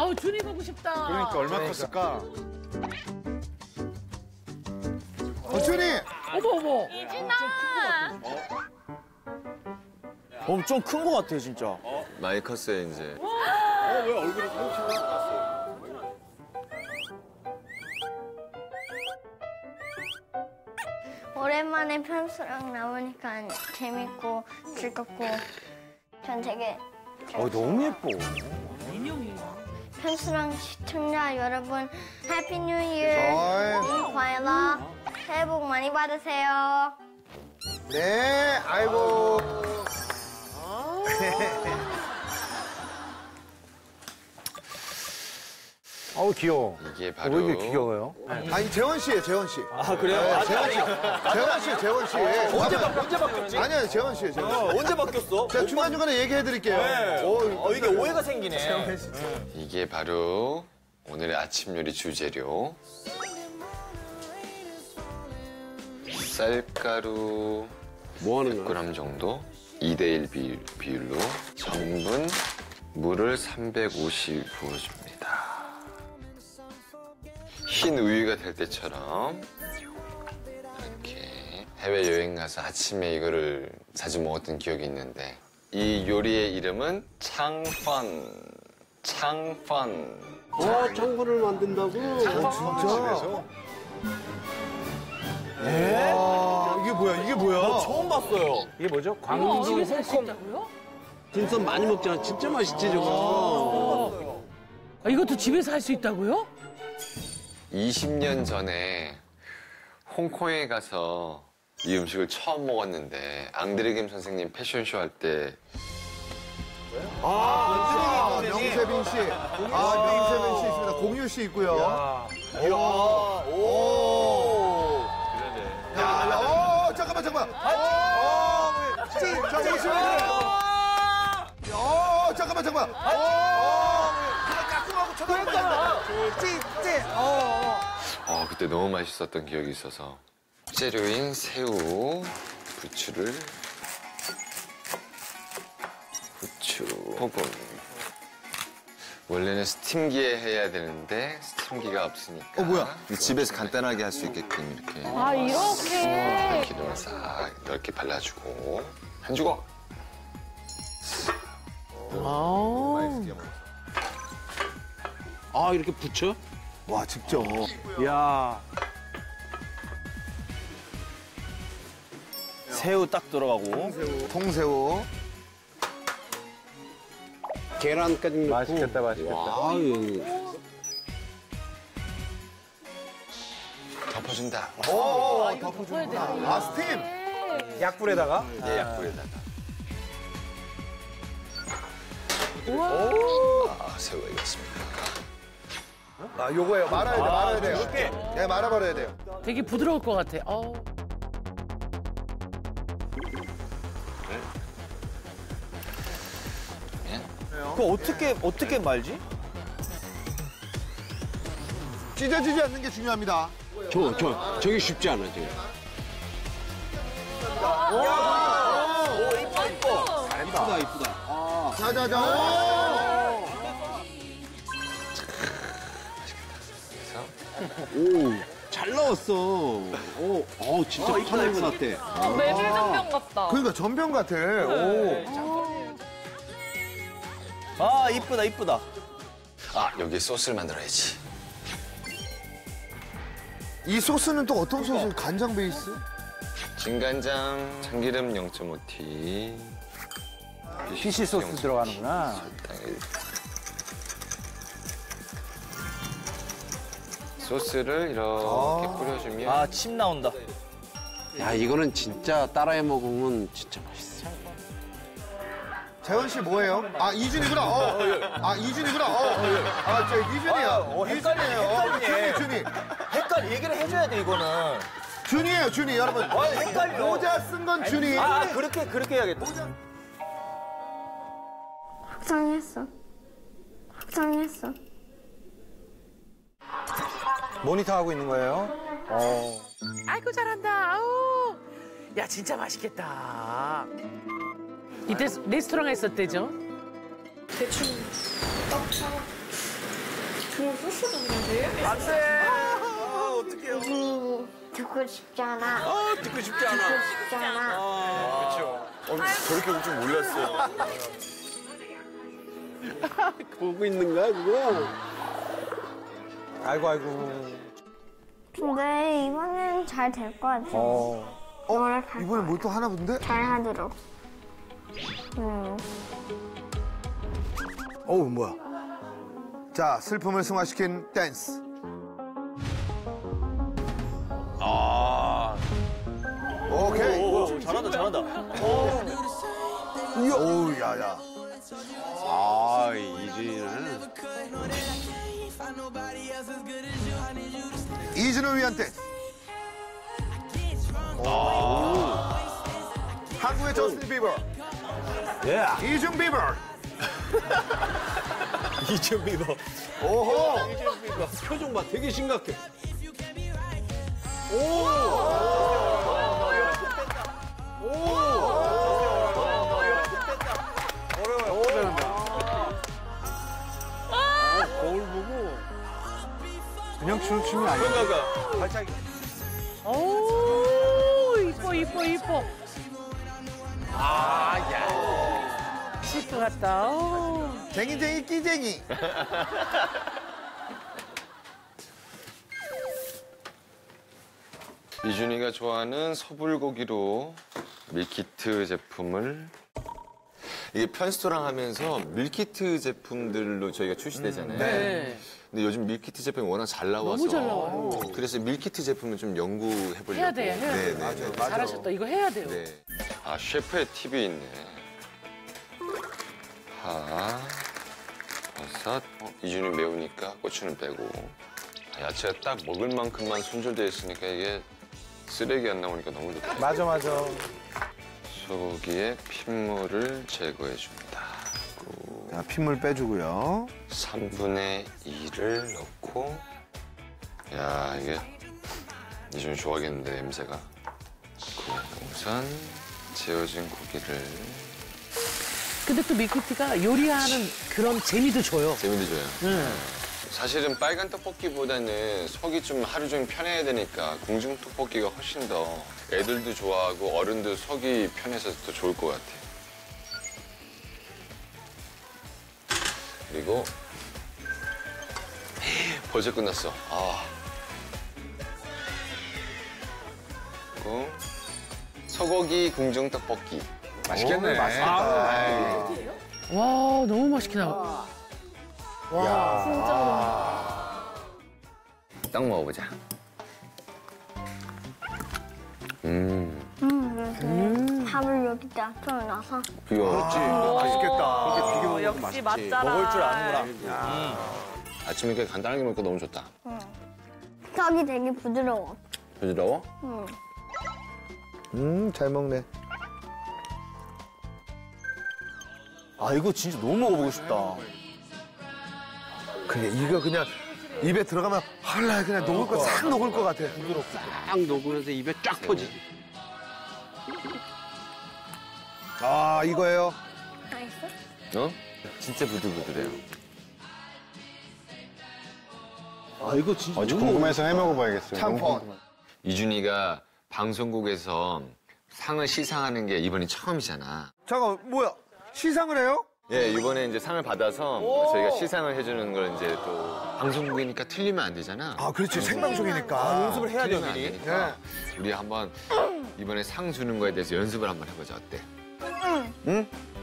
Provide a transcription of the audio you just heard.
아우 준이 보고 싶다. 그러니까 얼마나 컸을까? 준이! 어머. 이진아. 좀 큰 거 같아 진짜. 많이 컸어요 이제. 왜 얼굴이 오랜만에 편수랑 나오니까 재밌고 즐겁고 전 되게 너무 예뻐. 편수랑 시청자 여러분 해피 뉴 이어 어이. 과일라 새해 복 많이 받으세요. 네, 아이고. 어우 귀여워. 이게 바로 왜 이렇게 귀여워요? 아니, 재원 씨예요, 재원 씨. 아 그래요? 재원 씨, 재원 씨. 언제 바뀌었지? 아니요, 재원 씨예요, 재원 씨. 언제 바뀌었어? 제가 중간중간에 얘기해 드릴게요. 네. 이게 오해가 생기네. 이게 바로 오늘의 아침 요리 주재료. 쌀가루 뭐 하는 거야? 100g 정도 2대1 비율로 전분 물을 350 부어줍니다. 흰 우유가 될 때처럼 이렇게 해외여행 가서 아침에 이거를 자주 먹었던 기억이 있는데 이 요리의 이름은 창펀. 창분을 만든다고? 진짜? 이게 뭐야, 이게 뭐야? 처음 봤어요. 이게 뭐죠? 이거 집에서 할 수 있다고요? 딤섬 많이 먹잖아. 진짜 맛있지 저거. 아, 이것도 집에서 할 수 있다고요? 20년 전에 홍콩에 가서 이 음식을 처음 먹었는데 앙드레 김 선생님 패션쇼 할 때 명세빈 씨. 명세빈 씨 있습니다. 공유 씨 있고요. 잠깐만. 잠깐만. 까꿍하고 쳐다보니까. 그때 너무 맛있었던 기억이 있어서 재료인 새우, 부추, 소금. 원래는 스팀기에 해야 되는데 스팀기가 없으니까 뭐야? 집에서 간단하게 할 수 있게끔 이렇게 아 이렇게 기름을 싹 넓게 발라주고 한 주걱. 이렇게 붙여? 와, 직접. 야. 새우 딱 들어가고. 통새우. 계란까지 넣고. 맛있겠다. 아유. 덮어준다. 덮어주는구나. 스팀. 약불에다가. 예, 약불에다가. 새우가 익었습니다. 요거예요. 말아야 돼요. 이렇게. 네, 말아버려야 돼요. 되게 부드러울 것 같아. 그거 어떻게 말지? 찢어지지 않는 게 중요합니다. 저게 쉽지 않아, 저게. 이쁘다. 자자자. 오, 잘 나왔어. 진짜 파는 것 같아. 메밀 전병 같다. 그러니까 전병 같아. 이쁘다. 여기 소스를 만들어야지. 이 소스는 또 어떤 소스? 간장 베이스? 진간장, 참기름 0.5티. 피시 소스 들어가는구나. 소스를 이렇게 뿌려주면 침 나온다. 야, 이거는 진짜 따라해 먹으면 진짜 맛있어. 재원 씨 뭐예요? 이준이구나. 이준이구나. 이준이야. 헷갈리네. 준이. 얘기를 해줘야 돼 이거는. 준이에요, 준이. 여러분. 헷갈려. 모자 쓴 건 준이. 그렇게 해야겠다. 확장했어. 모니터 하고 있는 거예요? 아이고 잘한다. 아우. 야 진짜 맛있겠다. 이때 레스토랑 했었대죠? 대충 떡 사고 이준이 듣고 싶지 않아. 듣고 싶지 않아. 듣고 싶지 않아. 저렇게 울 줄 몰랐어. 보고 있는 거야, 그거? 아이고, 아이고. 근데 이번엔 잘 될 것 같아. 노력할 이번에 뭘 또 하나 본데? 잘 하도록. 어우, 뭐야. 자, 슬픔을 승화시킨 댄스. 오케이. 오, 잘한다, 잘한다. 오우, 야, 야. 아, 이준이는. 이준을 위한 댄스. 한국의 저스틴 비버. 이준 비버. 이준 비버. 오호. 표정 봐, 되게 심각해. 거울 보고. 그냥 추는 춤이 아니야. 그런가 발차기. 오, 이뻐, 이뻐, 이뻐. 아, 야. 실것 같다. 오. 쟁이쟁이 끼쟁이. 이준이가 좋아하는 소불고기로 밀키트 제품을 이게 편스토랑 하면서 밀키트 제품들로 저희가 출시되잖아요. 네. 근데 요즘 밀키트 제품이 워낙 잘 나와서 너무 잘 나와요. 그래서 밀키트 제품을 좀 연구해 보려고. 해야 돼요, 해야 돼요. 네, 네, 잘하셨다. 이거 해야 돼요. 네. 아, 셰프의 팁이 있네. 파, 버섯. 이준이 매우니까 고추는 빼고. 야채가 딱 먹을 만큼만 손질되어 있으니까 이게 쓰레기 안 나오니까 너무 좋다. 맞아, 맞아. 소고기의 핏물을 제거해 줍니다. 자, 핏물 빼주고요. 3분의 2를 넣고. 야, 이게 이준이 좋아하겠는데, 냄새가. 우선 재워진 고기를. 근데 또 밀키트가 요리하는 그런 재미도 줘요. 재미도 줘요. 사실은 빨간 떡볶이보다는 속이 좀 하루 종일 편해야 되니까 궁중 떡볶이가 훨씬 더 애들도 좋아하고 어른도 속이 편해서 더 좋을 것 같아. 그리고 벌써 끝났어. 아. 그리고 소고기 궁중 떡볶이. 맛있겠네. 와, 너무 맛있게 나와. 딱 먹어보자. 밥을 여기다 놔서. 귀여워. 맛있겠다. 역시 맛잘아. 먹을 줄 아는구나. 아침에 이렇게 간단하게 먹고 너무 좋다. 떡이 되게 부드러워. 부드러워? 잘 먹네. 아, 이거 진짜 너무 먹어보고 싶다. 그게 이거 그냥 입에 들어가면 헐라 그냥 녹을 거 싹 녹을 것 같아. 딱 녹으면서 입에 쫙 퍼지지. 아, 이거예요. 맛있어? 어? 진짜 부들부들해요. 아, 이거 진짜. 궁금해서 해 먹어봐야겠어요. 참폰. 이준이가 방송국에서 상을 시상하는 게 이번이 처음이잖아. 잠깐, 뭐야? 시상을 해요? 예, 이번에 이제 상을 받아서 저희가 시상을 해주는 걸 이제 또 방송국이니까 틀리면 안 되잖아. 아, 그렇지. 생방송이니까. 아, 연습을 해야 돼요, 틀리면 안 미리. 되니까. 우리 한번 이번에 상 주는 거에 대해서 연습을 한번 해보자. 어때? 응.